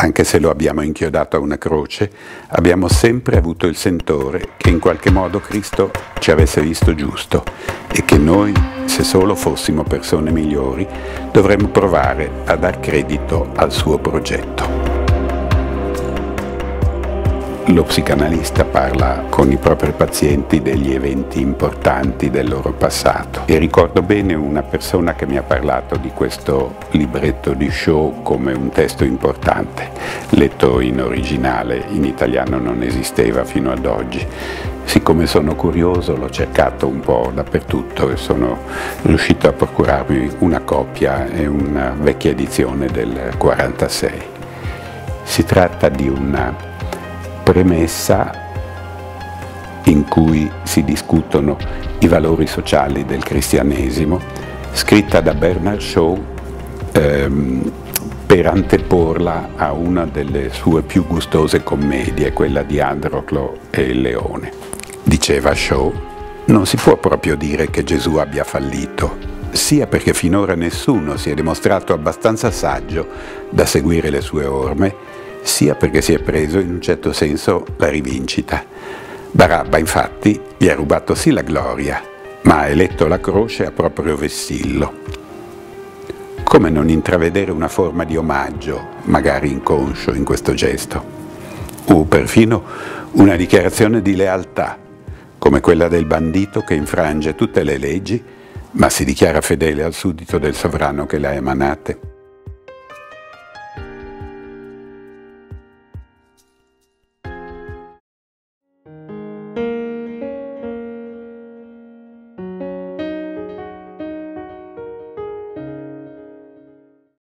anche se lo abbiamo inchiodato a una croce, abbiamo sempre avuto il sentore che in qualche modo Cristo ci avesse visto giusto e che noi, se solo fossimo persone migliori, dovremmo provare a dar credito al suo progetto. Lo psicanalista parla con i propri pazienti degli eventi importanti del loro passato e ricordo bene una persona che mi ha parlato di questo libretto di Shaw come un testo importante, letto in originale, in italiano non esisteva fino ad oggi. Siccome sono curioso l'ho cercato un po' dappertutto e sono riuscito a procurarmi una copia e una vecchia edizione del 46. Si tratta di una premessa in cui si discutono i valori sociali del cristianesimo, scritta da Bernard Shaw per anteporla a una delle sue più gustose commedie, quella di Androclo e il leone. Diceva Shaw: non si può proprio dire che Gesù abbia fallito, sia perché finora nessuno si è dimostrato abbastanza saggio da seguire le sue orme, sia perché si è preso in un certo senso la rivincita. Barabba infatti gli ha rubato sì la gloria, ma ha eletto la croce a proprio vessillo. Come non intravedere una forma di omaggio, magari inconscio, in questo gesto? O perfino una dichiarazione di lealtà, come quella del bandito che infrange tutte le leggi, ma si dichiara fedele al suddito del sovrano che le ha emanate?